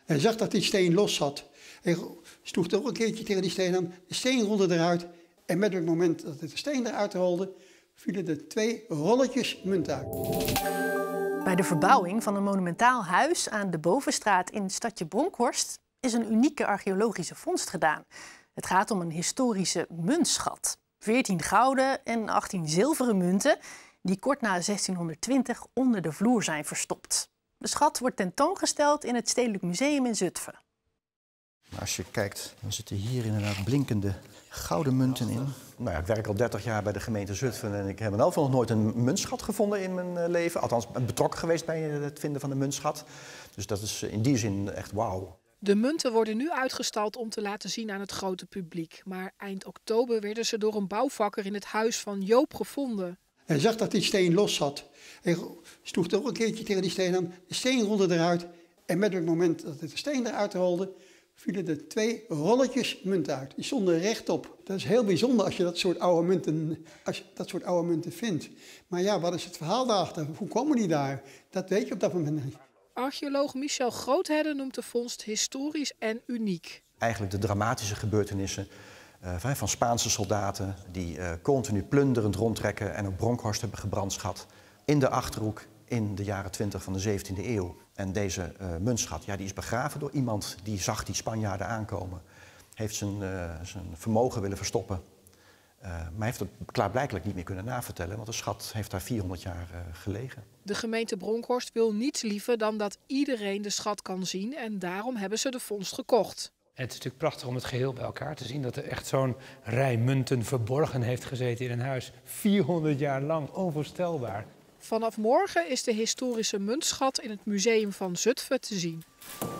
Hij zag dat die steen los zat. Hij sloeg toch een keertje tegen die steen aan. De steen rolde eruit. En met het moment dat de steen eruit rolde, vielen er 2 rolletjes munt uit. Bij de verbouwing van een monumentaal huis aan de Bovenstraat in het stadje Bronkhorst is een unieke archeologische vondst gedaan. Het gaat om een historische muntschat. 14 gouden en 18 zilveren munten die kort na 1620 onder de vloer zijn verstopt. De schat wordt tentoongesteld in het Stedelijk Museum in Zutphen. Als je kijkt, dan zitten hier inderdaad blinkende gouden munten in. Nou ja, ik werk al 30 jaar bij de gemeente Zutphen en ik heb in elk geval nog nooit een muntschat gevonden in mijn leven. Althans, ben betrokken geweest bij het vinden van de muntschat. Dus dat is in die zin echt wauw. De munten worden nu uitgestald om te laten zien aan het grote publiek. Maar eind oktober werden ze door een bouwvakker in het huis van Joop gevonden. Hij zag dat die steen los zat. Hij sloeg toch een keertje tegen die steen aan. De steen rolde eruit. En met het moment dat de steen eruit rolde, vielen er 2 rolletjes munt uit. Die stonden rechtop. Dat is heel bijzonder als je dat soort oude munten vindt. Maar ja, wat is het verhaal daarachter? Hoe komen die daar? Dat weet je op dat moment niet. Archeoloog Michel Groothedde noemt de vondst historisch en uniek. Eigenlijk de dramatische gebeurtenissen van Spaanse soldaten die continu plunderend rondtrekken en op Bronkhorst hebben gebrandschat in de Achterhoek in de jaren 20 van de 17e eeuw. En deze muntschat, ja, die is begraven door iemand die zag die Spanjaarden aankomen. Heeft zijn vermogen willen verstoppen. Maar heeft het klaarblijkelijk niet meer kunnen navertellen, want de schat heeft daar 400 jaar gelegen. De gemeente Bronkhorst wil niets liever dan dat iedereen de schat kan zien en daarom hebben ze de vondst gekocht. Het is natuurlijk prachtig om het geheel bij elkaar te zien, dat er echt zo'n rij munten verborgen heeft gezeten in een huis. 400 jaar lang, onvoorstelbaar. Vanaf morgen is de historische muntschat in het museum van Zutphen te zien.